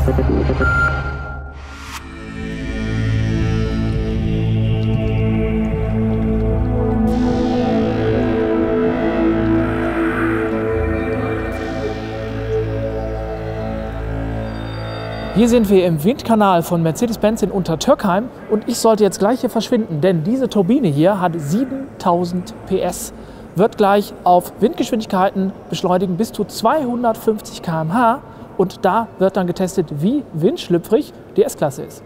Hier sind wir im Windkanal von Mercedes-Benz in Untertürkheim und ich sollte jetzt gleich hier verschwinden, denn diese Turbine hier hat 7000 PS, wird gleich auf Windgeschwindigkeiten beschleunigen bis zu 250 km/h und da wird dann getestet, wie windschlüpfrig die S-Klasse ist.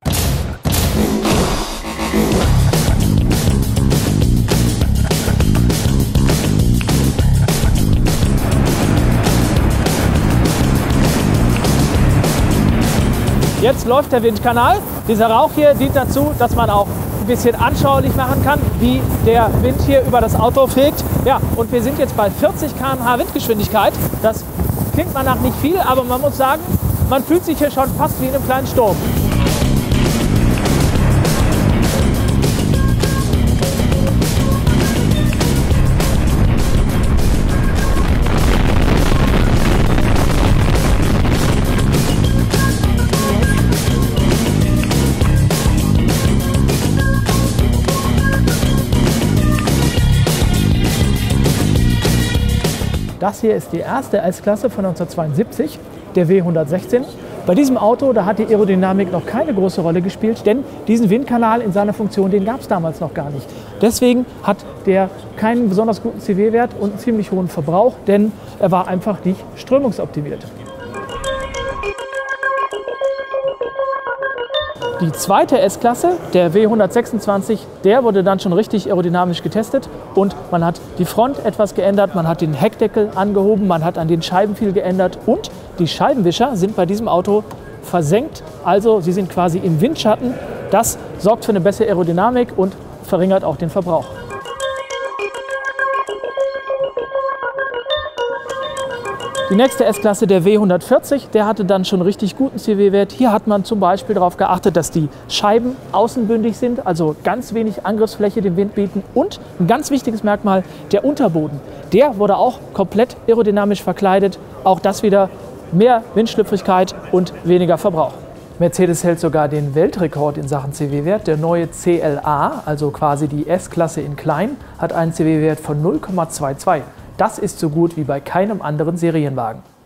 Jetzt läuft der Windkanal. Dieser Rauch hier dient dazu, dass man auch ein bisschen anschaulich machen kann, wie der Wind hier über das Auto fegt. Ja, und wir sind jetzt bei 40 km/h Windgeschwindigkeit. Das klingt man nach nicht viel, aber man muss sagen, man fühlt sich hier schon fast wie in einem kleinen Sturm. Das hier ist die erste S-Klasse von 1972, der W116. Bei diesem Auto, da hat die Aerodynamik noch keine große Rolle gespielt, denn diesen Windkanal in seiner Funktion, den gab es damals noch gar nicht. Deswegen hat der keinen besonders guten CW-Wert und einen ziemlich hohen Verbrauch, denn er war einfach nicht strömungsoptimiert. Die zweite S-Klasse, der W126, der wurde dann schon richtig aerodynamisch getestet und man hat die Front etwas geändert, man hat den Heckdeckel angehoben, man hat an den Scheiben viel geändert und die Scheibenwischer sind bei diesem Auto versenkt, also sie sind quasi im Windschatten. Das sorgt für eine bessere Aerodynamik und verringert auch den Verbrauch. Die nächste S-Klasse, der W140, der hatte dann schon richtig guten CW-Wert. Hier hat man zum Beispiel darauf geachtet, dass die Scheiben außenbündig sind, also ganz wenig Angriffsfläche dem Wind bieten. Und ein ganz wichtiges Merkmal, der Unterboden. Der wurde auch komplett aerodynamisch verkleidet. Auch das wieder mehr Windschlüpfrigkeit und weniger Verbrauch. Mercedes hält sogar den Weltrekord in Sachen CW-Wert. Der neue CLA, also quasi die S-Klasse in klein, hat einen CW-Wert von 0,22. Das ist so gut wie bei keinem anderen Serienwagen.